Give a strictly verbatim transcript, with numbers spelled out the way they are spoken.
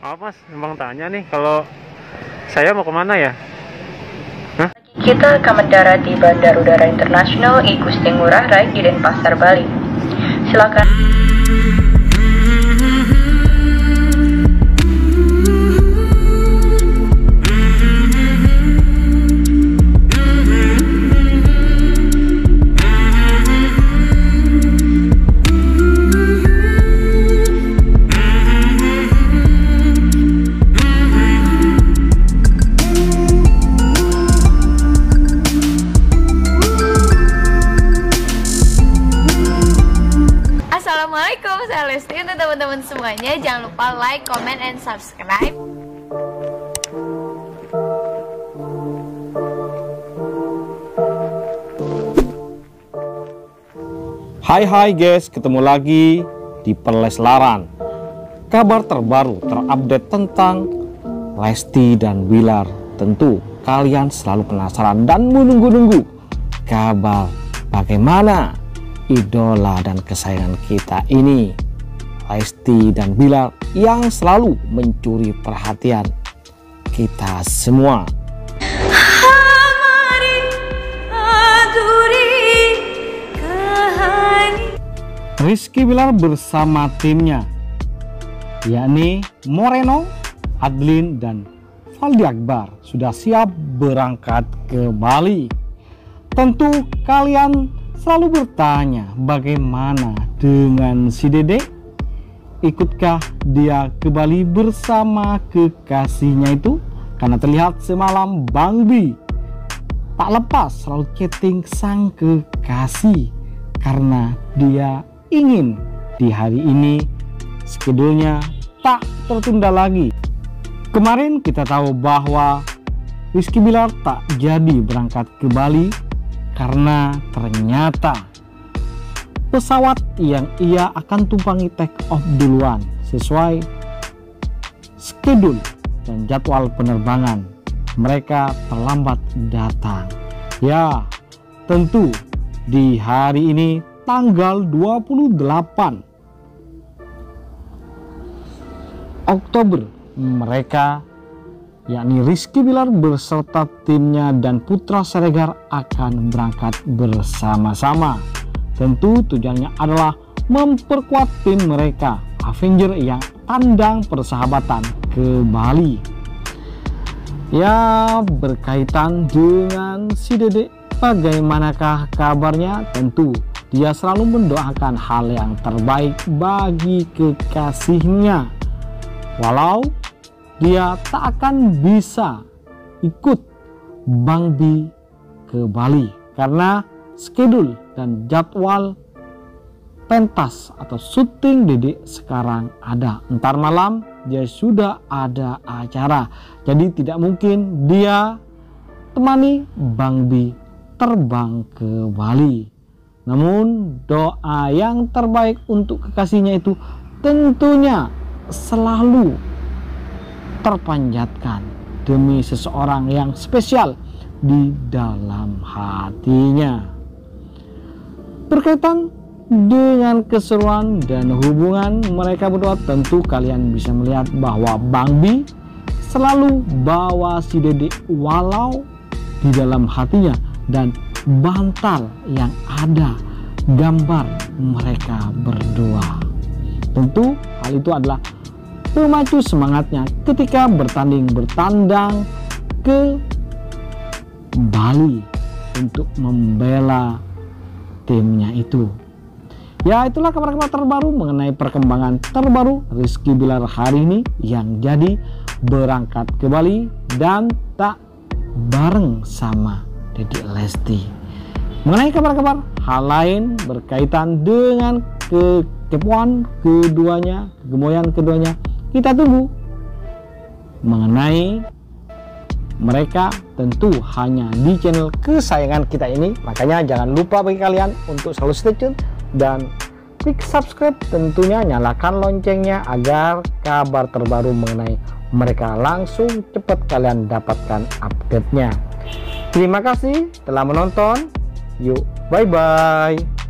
Maaf mas, bang tanya nih, kalau saya mau kemana ya? Hah? Kita akan mendarat di Bandar Udara Internasional I Gusti Ngurah Rai di Denpasar, Bali. Silakan. Assalamualaikum, saya Lesti. Untuk teman-teman semuanya, jangan lupa like, comment, and subscribe. Hai hai guys, ketemu lagi di Perleslaran. Kabar terbaru terupdate tentang Lesti dan Bilar. Tentu kalian selalu penasaran dan menunggu-nunggu kabar bagaimana idola dan kesayangan kita ini, Lesti dan Bilar, yang selalu mencuri perhatian kita semua. Rizky Bilar bersama timnya, yakni Moreno, Adlin, dan Faldi Akbar, sudah siap berangkat ke Bali. Tentu kalian selalu bertanya, bagaimana dengan si Dede? Ikutkah dia ke Bali bersama kekasihnya itu? Karena terlihat semalam Bang Bi tak lepas selalu chatting sang kekasih, karena dia ingin di hari ini skedulnya tak tertunda lagi. Kemarin kita tahu bahwa Rizky Bilar tak jadi berangkat ke Bali karena ternyata pesawat yang ia akan tumpangi take off duluan sesuai skedul dan jadwal penerbangan, mereka terlambat datang. Ya, tentu di hari ini tanggal dua puluh delapan Oktober, mereka yakni Rizky Bilar beserta timnya dan Putra Siregar akan berangkat bersama-sama. Tentu tujuannya adalah memperkuat tim mereka Avenger yang tandang persahabatan ke Bali. Ya, berkaitan dengan si Dede, bagaimanakah kabarnya? Tentu dia selalu mendoakan hal yang terbaik bagi kekasihnya, walau dia tak akan bisa ikut Bang Bi ke Bali karena skedul dan jadwal pentas atau syuting Dede sekarang ada. Ntar malam dia sudah ada acara, jadi tidak mungkin dia temani Bang Bi terbang ke Bali. Namun doa yang terbaik untuk kekasihnya itu tentunya selalu terpanjatkan demi seseorang yang spesial di dalam hatinya. Berkaitan dengan keseruan dan hubungan mereka berdua, tentu kalian bisa melihat bahwa Bang Bi selalu bawa si Dede walau di dalam hatinya, dan bantal yang ada gambar mereka berdua. Tentu hal itu adalah pemacu semangatnya ketika bertanding bertandang ke Bali untuk membela timnya itu. Ya, itulah kabar-kabar terbaru mengenai perkembangan terbaru Rizky Bilar hari ini yang jadi berangkat ke Bali dan tak bareng sama Dedek Lesti. Mengenai kabar-kabar hal lain berkaitan dengan kekepoan keduanya, kegemoyan keduanya, kita tunggu. Mengenai mereka tentu hanya di channel kesayangan kita ini, makanya jangan lupa bagi kalian untuk selalu stay tune dan klik subscribe, tentunya nyalakan loncengnya agar kabar terbaru mengenai mereka langsung cepat kalian dapatkan update-nya. Terima kasih telah menonton. Yuk, bye-bye.